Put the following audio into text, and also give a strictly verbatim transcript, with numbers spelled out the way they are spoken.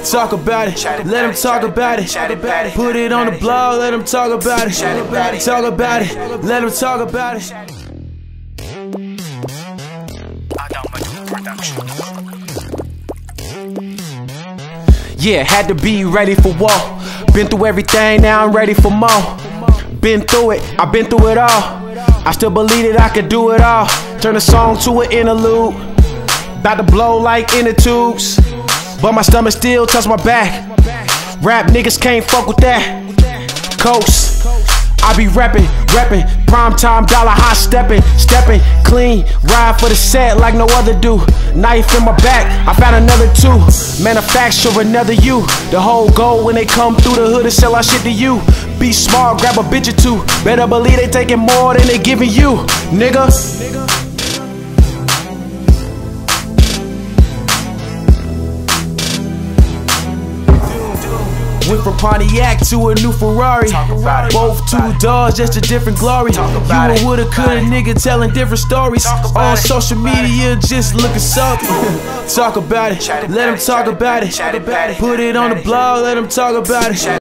Talk about it. Let them talk about it. Put it on the blog. Let them talk about it. Talk about it. Let them talk about it. Yeah, had to be ready for war. Been through everything, now I'm ready for more. Been through it, I've been through it all. I still believe that I could do it all. Turn a song to an interlude. About to blow like inner tubes, but my stomach still touch my back. Rap niggas can't fuck with that. Coast, I be reppin', reppin', prime time dollar hot steppin', steppin', clean, ride for the set like no other do. Knife in my back, I found another two. Manufacture another you. The whole goal when they come through the hood is sell our shit to you. Be smart, grab a bitch or two. Better believe they taking more than they giving you, nigga. Went from Pontiac to a new Ferrari. Both two doors, just a different glory. You a woulda, coulda nigga telling different stories. On social media, just looking something. Talk about it. Let them talk about it. Put it on the blog. Let them talk about it.